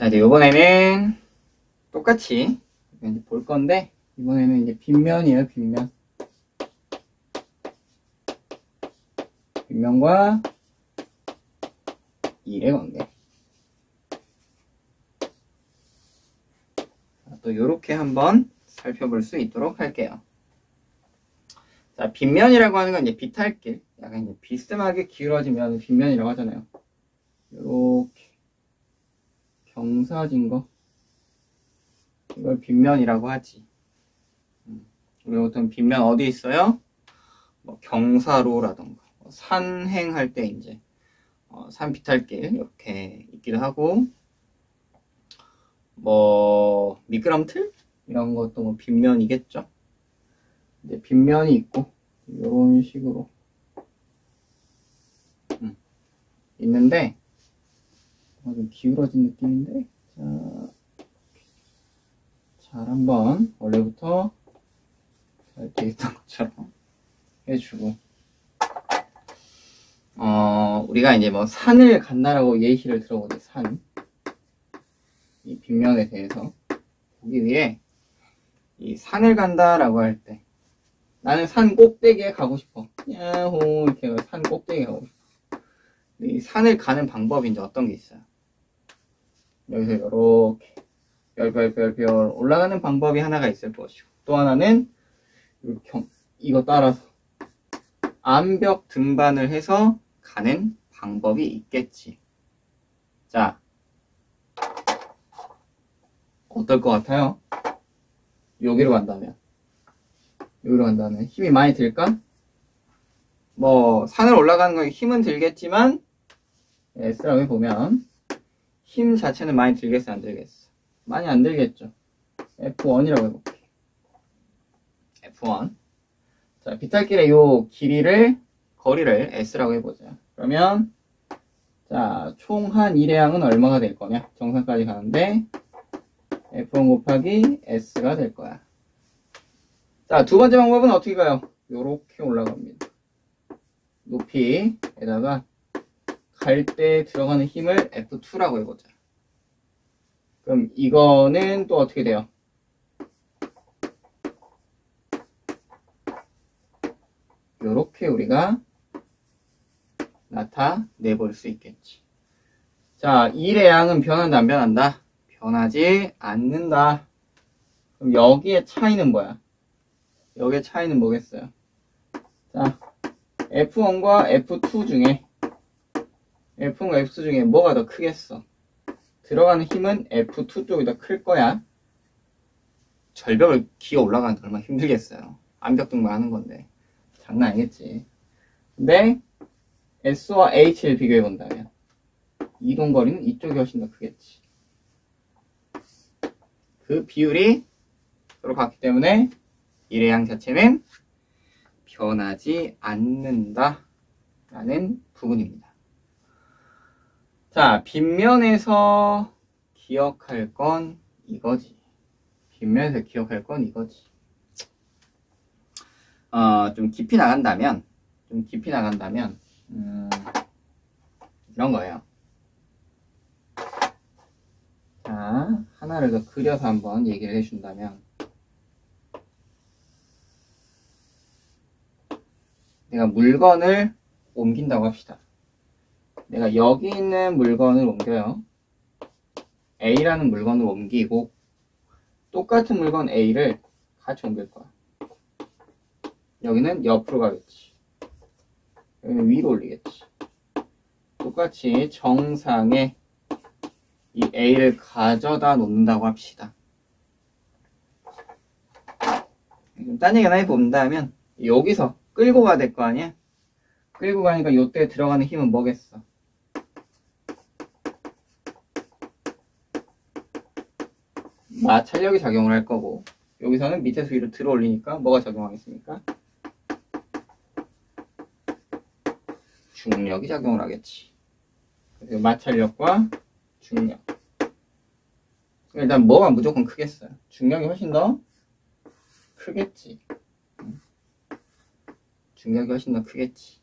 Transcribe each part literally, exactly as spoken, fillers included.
자, 이제 요번에는 똑같이 이제 볼 건데, 이번에는 이제 빗면이에요, 빗면. 빗면과 일의 관계. 자, 또 요렇게 한번 살펴볼 수 있도록 할게요. 자, 빗면이라고 하는 건 이제 비탈길. 약간 이제 비스듬하게 기울어지면 빗면이라고 하잖아요. 요렇게 경사진 거. 이걸 빗면이라고 하지. 우리 보통 빗면 어디 있어요? 뭐 경사로라던가 산행할 때 이제 어, 산 비탈길 이렇게 있기도 하고, 뭐 미끄럼틀 이런 것도 뭐 빗면이겠죠. 이제 빗면이 있고 이런 식으로 음, 있는데 어, 좀 기울어진 느낌인데, 자, 잘 한번 원래부터 잘 되겠던 것처럼 해주고, 어, 우리가 이제 뭐 산을 간다라고 예시를 들어보죠. 산. 이 빗면에 대해서 보기 위해 이 산을 간다라고 할 때 나는 산 꼭대기에 가고 싶어. 야호 이렇게 산 꼭대기에 가고 싶어. 이 산을 가는 방법이 이제 어떤 게 있어요? 여기서 이렇게 별별별별 올라가는 방법이 하나가 있을 것이고, 또 하나는 이렇게 이거 따라서 암벽 등반을 해서 가는 방법이 있겠지. 자, 어떨 것 같아요? 여기로 간다면, 여기로 간다면 힘이 많이 들까? 뭐 산을 올라가는 건 힘은 들겠지만 S라고 해보면 힘 자체는 많이 들겠어, 안 들겠어? 많이 안 들겠죠. 에프 원이라고 해볼게. 에프 원. 자, 비탈길의 요 길이를, 거리를 S라고 해보자. 그러면 자, 총 한 일회양은 얼마가 될 거냐? 정상까지 가는데 에프 원 곱하기 S가 될 거야. 자, 두 번째 방법은 어떻게 가요? 요렇게 올라갑니다. 높이에다가 갈 때 들어가는 힘을 에프 투라고 해보자. 그럼 이거는 또 어떻게 돼요? 요렇게 우리가 나타내 볼 수 있겠지. 자, 일의 양은 변한다, 안 변한다? 변하지 않는다. 그럼 여기의 차이는 뭐야? 여기의 차이는 뭐겠어요? 자, 에프 원과 에프 투 중에 에프 원과 에프 투 중에 뭐가 더 크겠어? 들어가는 힘은 에프 투 쪽이 더 클 거야. 절벽을 기어 올라가는 게 얼마나 힘들겠어요. 암벽 등반 하는 건데 장난 아니겠지. 근데 S와 H를 비교해 본다면 이동거리는 이쪽이 훨씬 더 크겠지. 그 비율이 서로 같기 때문에 일의 양 자체는 변하지 않는다 라는 부분입니다. 자, 빗면에서 기억할 건 이거지. 빗면에서 기억할 건 이거지. 어, 좀 깊이 나간다면, 좀 깊이 나간다면, 음, 이런 거예요. 자, 하나를 더 그려서 한번 얘기를 해준다면, 내가 물건을 옮긴다고 합시다. 내가 여기 있는 물건을 옮겨요. A라는 물건을 옮기고 똑같은 물건 A를 같이 옮길 거야. 여기는 옆으로 가겠지. 여기는 위로 올리겠지. 똑같이 정상에 이 A를 가져다 놓는다고 합시다. 딴 얘기 하나 해본다면 여기서 끌고 가야 될 거 아니야? 끌고 가니까 이때 들어가는 힘은 뭐겠어? 마찰력이 작용을 할 거고, 여기서는 밑에서 위로 들어 올리니까 뭐가 작용하겠습니까? 중력이 작용을 하겠지. 그래서 마찰력과 중력. 일단 뭐가 무조건 크겠어요? 중력이 훨씬 더 크겠지. 중력이 훨씬 더 크겠지.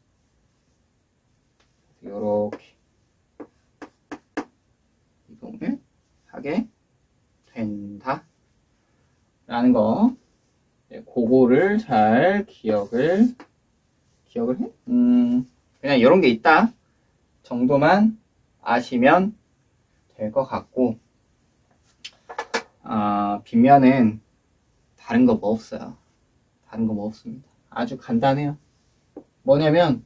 요렇게 이동을 하게 된다. 라는 거. 네, 그거를 잘 기억을, 기억을 해? 음, 그냥 이런 게 있다. 정도만 아시면 될 것 같고, 아, 빗면은 다른 거 뭐 없어요. 다른 거 뭐 없습니다. 아주 간단해요. 뭐냐면,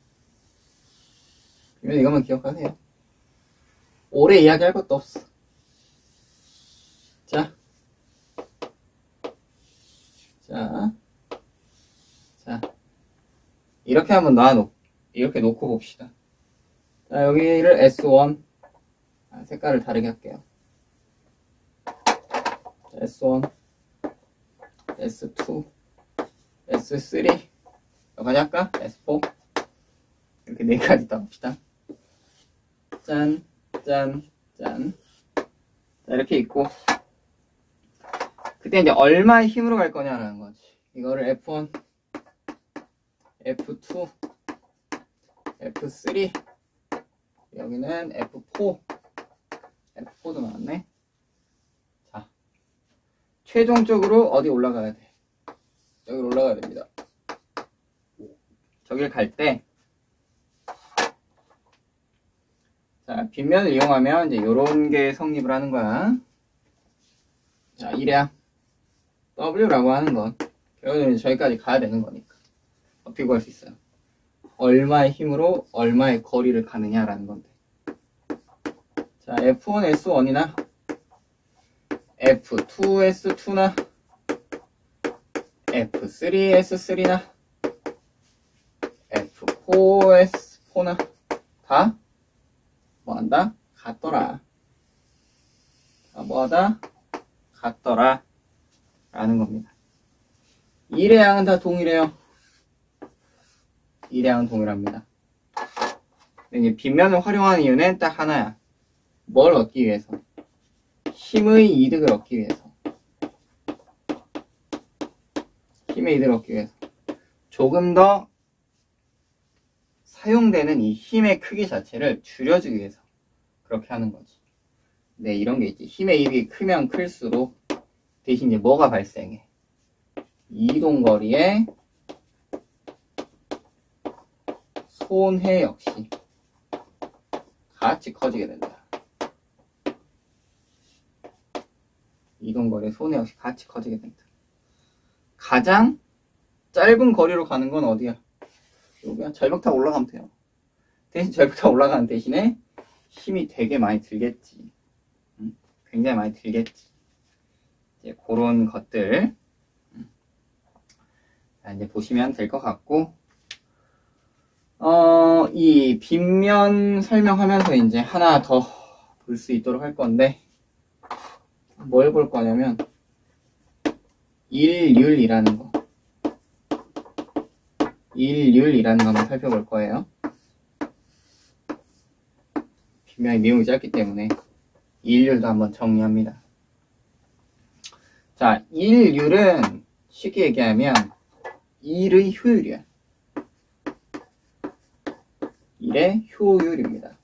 빗면 이것만 기억하세요. 오래 이야기할 것도 없어. 자. 자. 자. 이렇게 한번 놔놓고, 이렇게 놓고 봅시다. 자, 여기를 에스 원. 아, 색깔을 다르게 할게요. 자, 에스 원, 에스 투, 에스 쓰리. 여기까지 할까? 에스 포. 이렇게 네 가지 따봅시다. 짠, 짠, 짠. 자, 이렇게 있고. 그때 이제 얼마의 힘으로 갈 거냐라는 거지. 이거를 에프 원, 에프 투, 에프 쓰리. 여기는 에프 포. 에프 포도 나왔네. 자, 최종적으로 어디 올라가야 돼? 여기 올라가야 됩니다. 저길 갈 때, 자, 빗면을 이용하면 이제 요런 게 성립을 하는 거야. 자, 일량 W라고 하는 건 결국은 저기까지 가야 되는 거니까 어떻게 구할 수 있어요? 얼마의 힘으로 얼마의 거리를 가느냐라는 건데. 자, 에프 원 에스 원이나 에프 투 에스 투나 에프 쓰리 에스 쓰리나 에프 포 에스 포나 다 뭐한다? 같더라. 다 뭐하다? 같더라 라는 겁니다. 일의 양은 다 동일해요. 일의 양은 동일합니다. 근데 이제 빗면을 활용하는 이유는 딱 하나야. 뭘 얻기 위해서? 힘의 이득을 얻기 위해서. 힘의 이득을 얻기 위해서. 조금 더 사용되는 이 힘의 크기 자체를 줄여주기 위해서 그렇게 하는 거지. 네, 이런 게 있지. 힘의 이득이 크면 클수록 대신 이제 뭐가 발생해? 이동거리에 손해 역시 같이 커지게 된다. 이동거리에 손해 역시 같이 커지게 된다. 가장 짧은 거리로 가는 건 어디야? 여기야. 절벽 타고 올라가면 돼요. 대신 절벽 타고 올라가는 대신에 힘이 되게 많이 들겠지. 응? 굉장히 많이 들겠지. 이제 그런 것들 응. 자, 이제 보시면 될 것 같고, 어, 이 빗면 설명하면서 이제 하나 더 볼 수 있도록 할 건데, 뭘 볼 거냐면 일률이라는 거. 일률이라는 거 한번 살펴볼 거예요. 빗면이 내용이 짧기 때문에 일률도 한번 정리합니다. 자, 일률은 쉽게 얘기하면 일의 효율이야. 일의 효율입니다.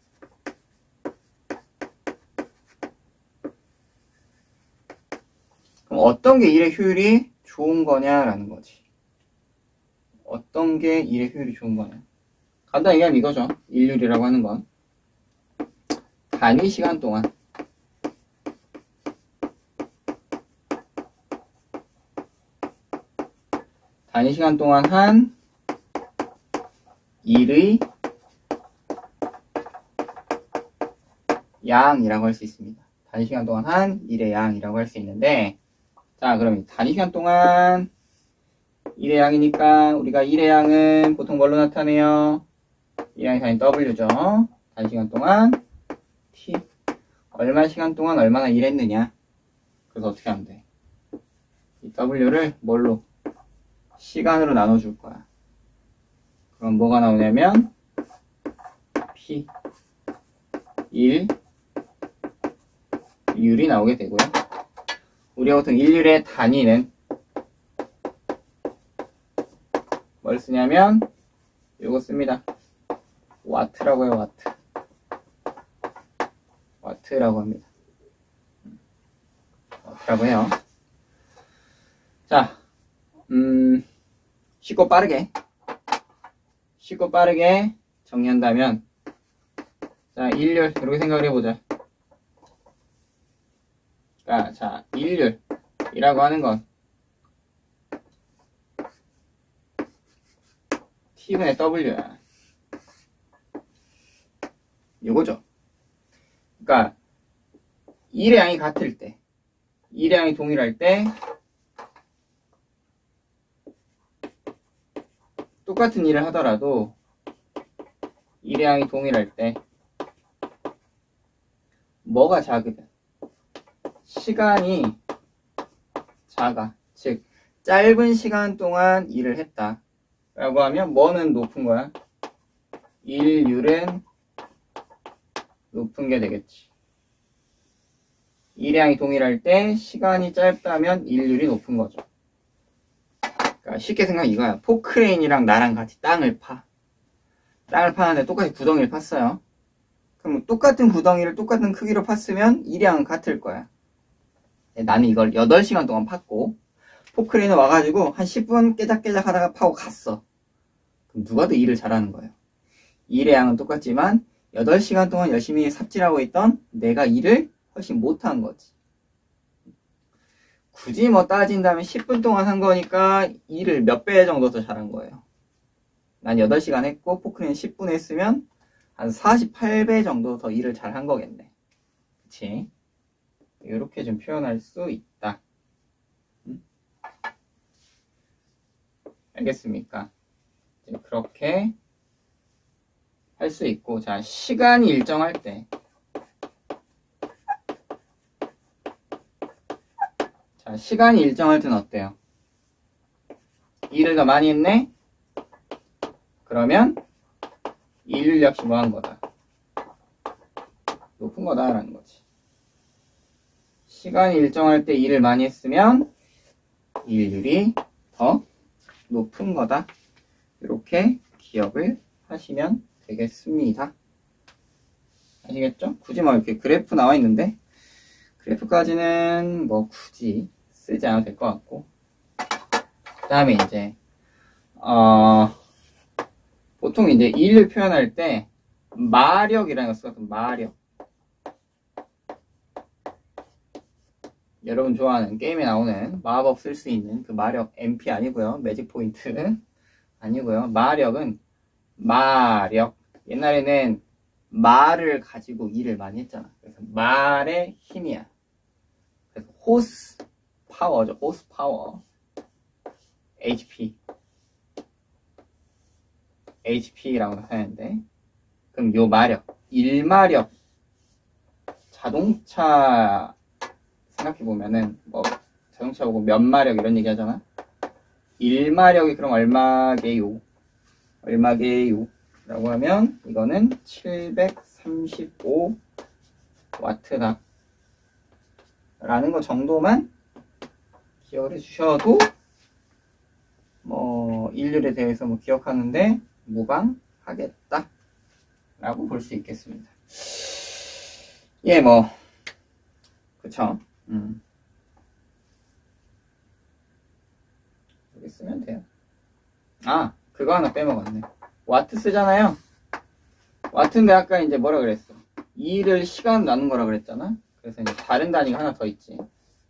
그럼 어떤 게 일의 효율이 좋은 거냐라는 거지. 어떤 게 일의 효율이 좋은 거냐. 간단히 얘기하면 이거죠. 일률이라고 하는 건 단위 시간 동안 단위 시간 동안 한 일의 양이라고 할 수 있습니다. 단위 시간 동안 한 일의 양이라고 할 수 있는데, 자, 그럼 단위 시간 동안 일의 양이니까 우리가 일의 양은 보통 뭘로 나타내요? 일의 양이 단위 W죠. 단위 시간 동안 T. 얼마 시간 동안 얼마나 일했느냐. 그래서 어떻게 하면 돼? 이 W를 뭘로? 시간으로 나눠줄 거야. 그럼 뭐가 나오냐면 P 일 율이 나오게 되고요. 우리가 보통 일률의 단위는 뭘 쓰냐면 이거 씁니다. 와트라고 해요. 와트. 와트라고 합니다. 라고 해요. 자, 음, 쉽고 빠르게, 쉽고 빠르게 정리한다면, 자, 일률, 이렇게 생각을 해보자. 자, 자, 일률이라고 하는 건, T분의 W야. 요거죠. 그러니까, 일의 양이 같을 때, 일의 양이 동일할 때, 똑같은 일을 하더라도 일의 양이 동일할 때 뭐가 작으면 시간이 작아. 즉 짧은 시간 동안 일을 했다 라고 하면 뭐는 높은 거야? 일률은 높은 게 되겠지. 일의 양이 동일할 때 시간이 짧다면 일률이 높은 거죠. 그러니까 쉽게 생각하면 이거야. 포크레인이랑 나랑 같이 땅을 파. 땅을 파는데 똑같이 구덩이를 팠어요. 그럼 똑같은 구덩이를 똑같은 크기로 팠으면 일의 양은 같을 거야. 나는 이걸 여덟 시간 동안 팠고 포크레인은 와가지고 한 십 분 깨작깨작 하다가 파고 갔어. 그럼 누가 더 일을 잘하는 거예요? 일의 양은 똑같지만 여덟 시간 동안 열심히 삽질하고 있던 내가 일을 훨씬 못한 거지. 굳이 뭐 따진다면 십 분 동안 한 거니까 일을 몇 배 정도 더 잘한 거예요. 난 여덟 시간 했고 포크레인 십 분 했으면 한 사십팔 배 정도 더 일을 잘한 거겠네. 그치? 이렇게 좀 표현할 수 있다. 음? 알겠습니까? 그렇게 할 수 있고, 자, 시간이 일정할 때 자, 시간이 일정할 때는 어때요? 일을 더 많이 했네? 그러면 일률 역시 뭐 한 거다? 높은 거다 라는 거지. 시간이 일정할 때 일을 많이 했으면 일률이 더 높은 거다. 이렇게 기억을 하시면 되겠습니다. 아시겠죠? 굳이 뭐 이렇게 그래프 나와 있는데 그래프까지는 뭐 굳이 쓰지 않아도 될 것 같고, 그 다음에 이제 어 보통 이제 일을 표현할 때 마력이라는 거 쓰거든. 마력. 여러분 좋아하는 게임에 나오는 마법 쓸 수 있는 그 마력, 엠피 아니고요. 매직 포인트 아니고요. 마력은 마력. 옛날에는 말을 가지고 일을 많이 했잖아. 그래서 말의 힘이야. 그래서 호스 파워죠. 호스 파워. 에이치피. 에이치피라고 하는데, 그럼 요 마력, 일마력, 자동차 생각해보면은 뭐 자동차 보고 몇 마력 이런 얘기 하잖아. 일마력이 그럼 얼마게요? 얼마게요? 라고 하면 이거는 칠백삼십오 와트다 라는 거 정도만 기억을 해주셔도 뭐 일률에 대해서 뭐 기억하는데 무방하겠다 라고 볼 수 있겠습니다. 예, 뭐 그쵸. 음. 여기 쓰면 돼요. 아, 그거 하나 빼먹었네. 와트 쓰잖아요. 와트인데 아까 이제 뭐라 그랬어? 일을 시간 나눈 거라 그랬잖아. 그래서 이제 다른 단위가 하나 더 있지.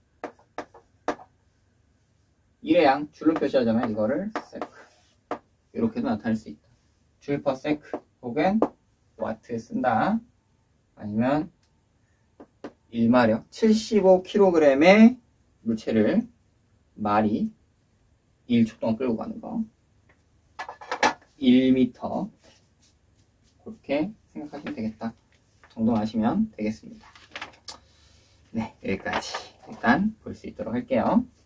일의 양 줄로 표시하잖아요. 이거를 세크. 이렇게도 나타낼 수 있다. 줄 퍼 세크 혹은 와트 쓴다. 아니면 일마력 칠십오 킬로그램의 물체를 말이 일 초 동안 끌고 가는 거. 일 미터. 그렇게 생각하시면 되겠다. 정도 아시면 되겠습니다. 네, 여기까지 일단 볼 수 있도록 할게요.